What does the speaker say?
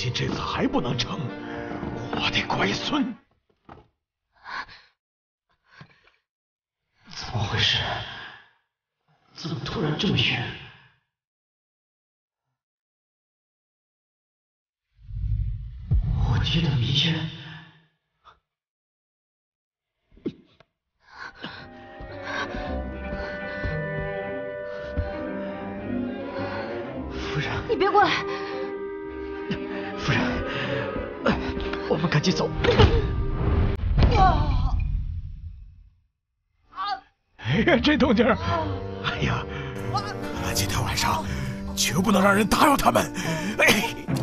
信这次还不能成，我的乖孙！ 怎么回事？怎么突然这么远？我爹的迷烟。 夫人， 你别过来！ 夫人，我们赶紧走。 哎呀，这动静儿！哎呀，今天晚上绝不能让人打扰他们。哎。